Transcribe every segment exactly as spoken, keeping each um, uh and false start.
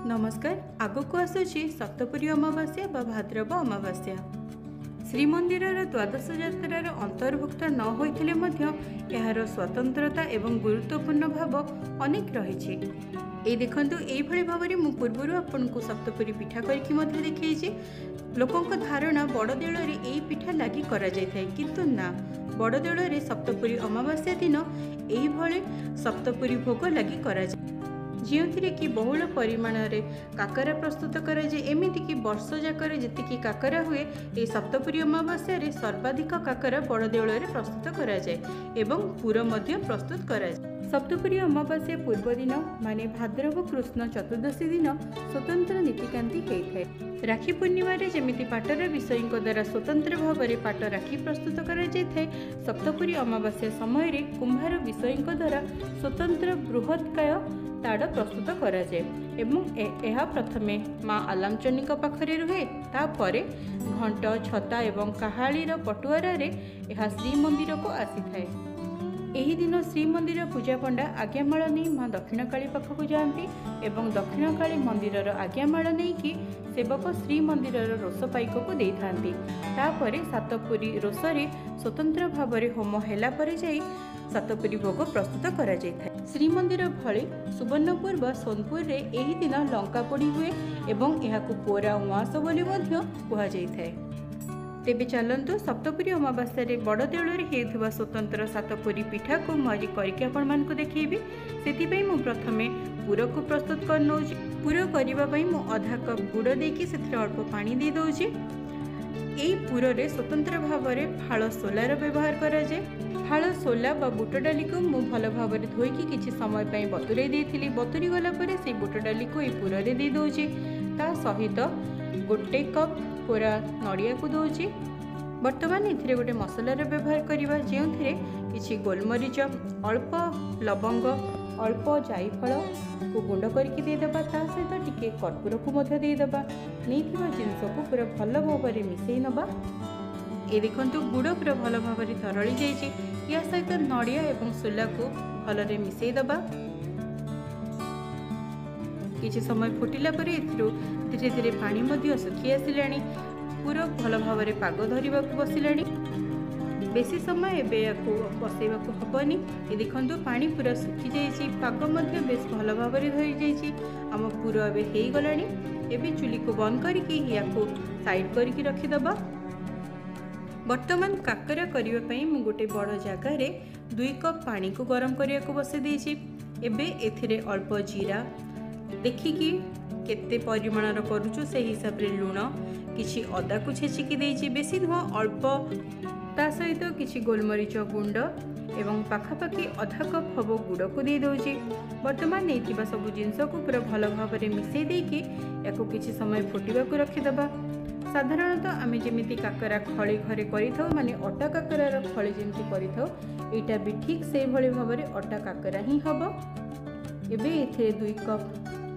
नमस्कार। आगक आसूची सप्तपुरी अमावास्या बा भाद्रव अमावास्या। श्रीमंदिर द्वादश यात्रार अंतर्भुक्त न होइथिले मध्य एहार स्वतंत्रता एवं गुरुत्वपूर्ण भाव अनेक रही। ए देखंतु एई भली भाबरे मु पूर्वरु आपनकु सप्तपुरी पिठा करके मध्य देखैछि। लोकंक धारणा बड़ देउଳରେ एई पिठा लागि करा जाय थाय, किंतु ना, बड़ देउଳରେ सप्तपुरी अमावास्या दिन एई भली सप्तपुरी भोग लागि करा जाय, जिउथिरे कि बहुल परिमाण रे काकरा प्रस्तुत करा जाय। एमिति कि वर्ष जाकर जेतिकी काकरा हुए ए सप्तपुरी अमावास्या रे सर्वाधिक काकरा बड़ देउଳରେ प्रस्तुत करा जाय एवं पुर मध्य प्रस्तुत करा जाय। सप्तपुरी अमावास्या पूर्व दिन माने भाद्रव कृष्ण चतुर्दशी दिन स्वतंत्र नीतिकांति होता है। राखी पूर्णिमा जमिति पाटर विषयी द्वारा स्वतंत्र भाव में पाट राखी प्रस्तुत करा जाए, सप्तपुरी अमावास्या समय रे कुंभार विषयी द्वारा स्वतंत्र बृहत्काय ताड़ प्रस्तुत करा जाए एवं यह प्रथमे माँ आलामचंडी पाखरे रुहे, तापरे घंट छता एवं काहालीर पटुआरा रे यह श्रीमंदिर को आसी थाए। एही दिन श्रीमंदिर पूजा पंडा आज्ञामाला नहीं माँ दक्षिणकाली पाखक जाती एवं दक्षिणकाली मंदिर आज्ञामाला नहीं कि सेवक श्रीमंदिर रोष पाइक को दे थांती। तापरे सातपुरी रोषरे स्वतंत्र भाव में होम हैला परे जाई सातपुरी भोग प्रस्तुत करा जाय थाए। श्रीमंदिर भली सुवर्णपुर व सोनपुर रे एही दिन लंका पोड़ी हुए एवं एहाकु पोरा उआस बोली मध्य कुहा जाय थाए। तेबे चलंतु सप्तपुरी अमावास्या रे बड़ देउଳରେ हेउथबा स्वतंत्र सातपुरी पिठा को मु आज करके आपण मानकु देखैबी। सेति पई मु प्रथमे पुर को प्रस्तुत कर नउची। पुर करिबा पई मु आधा कप गुड़ देकी सेथिरे अल्प पानी दे दउची। एई पुर रे स्वतंत्र भाव में फाळ सोलार व्यवहार करा जाय। फाळ सोला बा बुट डाली को मु भल भाव में धोईकी किछि समय पई बतुरै देथिली। बतुरी गला परे से बुट डाली को ए पुर रे दे दउची। ता सहित गोटे कप पूरा नड़िया को दौची। बर्तमान इथिरे गोटे मसलार व्यवहार करवा, जो किसी गोलमरीच, अल्प लवंग, अल्प जायफल को गुंड करके देदेबा, ता सहित टिके कर्पूर को मध्य देदेबा। नहीं जिनस को पूरा भल भाव में मिसई नबा। ये देखंतु गुड़ पूरा भल भाव में तरली जाइए। या सहित नड़िया एवं सोला को भलरे मिसई दबा। किछि समय फुटिला परे एथिरु धीरे धीरे पानी मध्य सुखी आसिलाणी। पूरा भल भाव में पाग धरवा बसिलाणी। बेसी समय एबे याकु बसैवा को हबनी। ए देखंतु पानी पूरा सुखी जाइछि, पाग मध्य बेस भल भाव में धरि जाइछि। आम पूरा एबे हेई गलाणी। एबे चुली को बंद करके याकु साइड करके रखी दबा। वर्तमान काकरा करिवा पई मु गोटे बड़ जगह रे दुई कप पानी को गरम करिया को बसे देछि। एबे एथिरे अल्प जीरा देखिकी केते परिमाणर करूछु से हिसाब रे लुण, किछि अदा को छेचिकी देछि, बेसी नुह अल्प, ता सहित किछि गोलमरीच गुंड एवं पाखापाखि आधा कप हबो गुड़ को दे दउछि। वर्तमान नैथिबा सब जिनस को पूरा भल भाव में मिसई देकी याको किछि समय फुटिबा को रखी दबा। साधारणतः आमे जेमिति काकरा खळी घरे करिथौ, माने अटा काकरार खळी जेमिति करिथौ, एटा भी ठीक से भली भाव में अटा काकरा ही हबो। एबे एथे दुई कप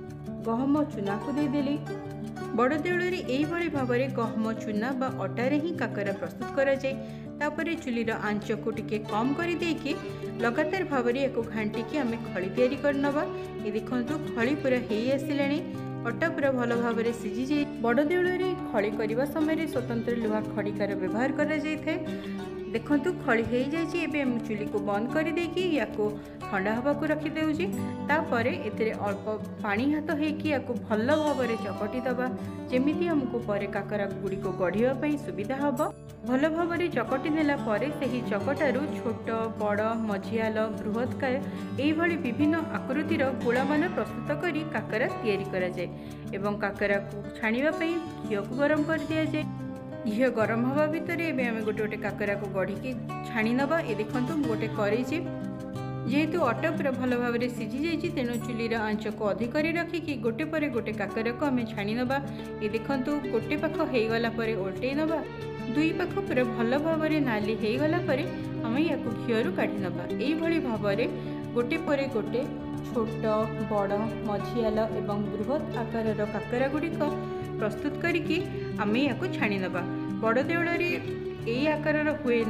गहम चूना को देदेली। बड़ देउଳରେ एई भली भाव में गहम चूना बा अटारे ही काकरा प्रस्तुत करा जाय। तापरे चुलीर आंच को टिके कम कर देकी लगातार भाव में एको घांटी की आमे खळी तैयारी करनबा। ए देखंतु खळी पूरा हेई आसिलाणी। अटा पूरा भल भाव में सिझी जाय। बड़ देउଳରେ खळी करबा समय रे स्वतंत्र लुहा खड़िकार व्यवहार करा जाय थाए। देखंतु खळी हेई जायछि। एबे हम चुली को बंद कर देकी याको ठंडा हवा को रखी देउछि। तापरे एथिरे अल्प पानी हाथ हेकी याको भल भाव में चकटी दबा, जेमिति हमको परे काकरा गुड़ी को गढ़िया पई सुविधा हबो। भल भाव में चकटी नेला परे सेही चकटारू छोट बड़ मझियाल बृहत्काय एई भली विभिन्न आकृतिर गोला मान प्रस्तुत करी काकरा तैयारी करा जाय एवं काकरा को छाणिबा पई घी को गरम कर दिया जाय। घी गरम हवा भितर एबे आमे गोटे गोटे काकरा को गढ़ी के छाणी नबा। ए देखंतु गोटे करैछि। जेहेतु अटा पूरा भल भाव में सिझी जाइए, तेणु चुलीर आंच को अधिक रखिकी गोटे पर गोटे काकरा को आमे छाणी नबा। ये देखंतु गोटे पाख हेगला परे ओल्टै नबा। दुई पाख पूरा भल भाव में नाली हेगला परे आमे याकु घियरु काढी नबा। एई भली भाव में गोटे पर गोटे छोट बड़ मझियाल एवं बृहत आकार काकरा गुड़िक प्रस्तुत करिकी आमे याकु छाणी नबा। बड़ देउଳରେ एई आकार हुएनी,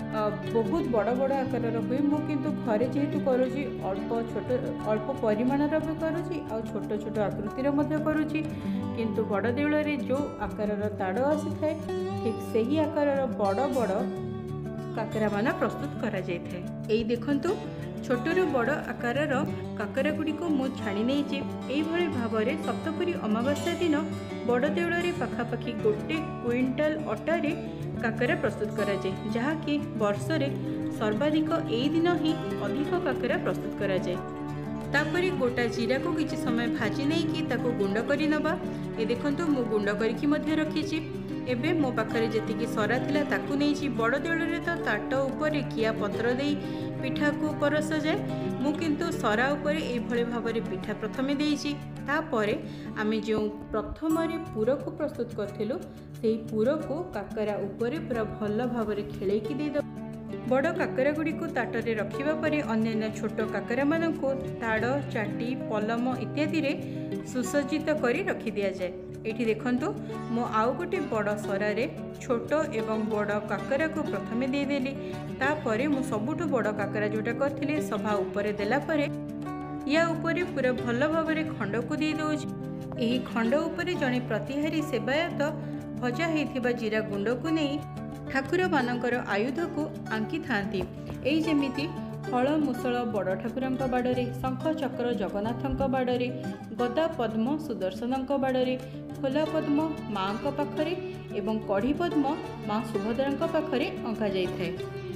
अ, बहुत बड़ बड़ आकार हुए। मु किंतु घरे जेहेतु करुँची अल्प छोट अल्प परिमाणर भी करुँची आ छोट छोट आकृतिर मध्य करुँची, किंतु बड़ देउल रे जो आकार ताड़ आसी थाए ठीक सही आकार बड़ बड़ काकरा मान प्रस्तुत करा जाय थाए। एई देखंतु छोटरू बड़ आकार काकरा गुड़िक मु छाणी नहीं। यही भाव में सप्तपुरी अमावास्या दिन बड़ देउल रे पाखापाखि गोटे क्विंटाल अटारे काकरा प्रस्तुत करा जाय, जहाँकि वर्ष रे सर्वाधिक एई दिन ही अधिक काकरा प्रस्तुत करा जाय। तापरे गोटा जीरा को किछि समय भाजी नहीं कि ताको गुंड करि नबा। ए देखंतु मु गुंड करिकि मध्य रखिछि। एबे मो पाखरे जेतिकी सरा थिला ताकू नहीं। बड़ देउल रे तो ताट उपरे किया पत्र देई पिठा को परस जाए। मु किंतु सरा उपरे एई भଳି भाबरे पिठा प्रथमे देइछि। तापरे आमे जो प्रथम रे पूर को प्रस्तुत करथिलु सेही पूर को काकरा उपरे पूरा भल भाबरे खेलेकी दे दो। बड़ काकरा गुड़ी को ताटरे रखिबा परे अन्य छोट काकरा मानक ताड़ चाटी पलम इत्यादि रे सुसज्जित करी रखी दिया जाए। एठी देखंतु मो आउ गोटे बड़ सरारे छोट एवं बड़ काकरा को प्रथमे दे देली। तापरे मु सबुठु बड़ काकरा जोटा करथिले सभा उपरे देला परे या उपरे पूरा भल भाबरे खंड को दे दउछि। एही खंड उपरे जणे प्रतिहारी सेवायत भजा हेथिबा जीरा गुंड को नहीं ठाकुर मानकर आयुध को आंकी थांती। एई जेमिति फल मुसळ बड़ ठाकुरंक बाड़े, शंख चक्र जगन्नाथंक बाड़े, गदा पद्म सुदर्शनंक बाड़े, खोला पद्म माँ पाखरे एवं कढ़ी पद्म माँ सुभद्रांक पाखरे अंका जाइथाए।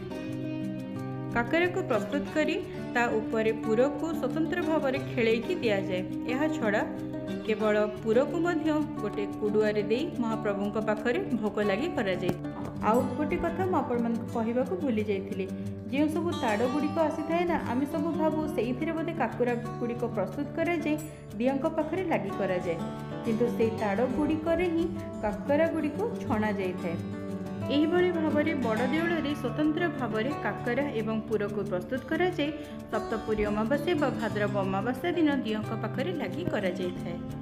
काकरा को प्रस्तुत करी ता उपरे पूर को स्वतंत्र भाव में खेलेकी दि जाए। यह छड़ा केवल पूर को मध्य गोटे कुडुआरे दे महाप्रभुंक पाखरे भोग लगी करा जाए। आउ गोटे कथा मु आपण मानक कहबाकू भूली जाइथिली, जे सब ताड़ गुड़िक आसी थाए ना आमे सब भाबू सेई बोधे काकुरा गुड़िक प्रस्तुत करा जाए दियंक पाखरे लगी करा जाए, किंतु से ताड़ गुड़िक ही काकरा गुड़िक छणा जाए थाए। एही भली भाबरे बड़ देउल रे स्वतंत्र भाव में काकरा एवं पूर को प्रस्तुत करा जाए। सप्तपुरी अमावास्या व भाद्रव अमावास्या दिन दियंक पाखरे लगी करा जाए थाए।